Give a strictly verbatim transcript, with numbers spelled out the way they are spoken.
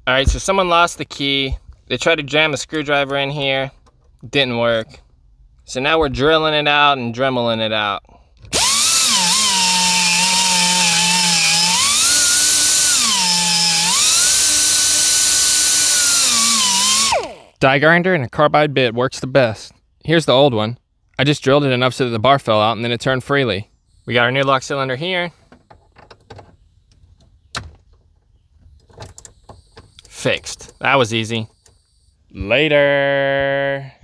All right, so someone lost the key. They tried to jam a screwdriver in here. Didn't work. So now we're drilling it out and dremeling it out. Die grinder and a carbide bit works the best. Here's the old one. I just drilled it enough so that the bar fell out and then it turned freely. We got our new lock cylinder here. Fixed. That was easy. Later.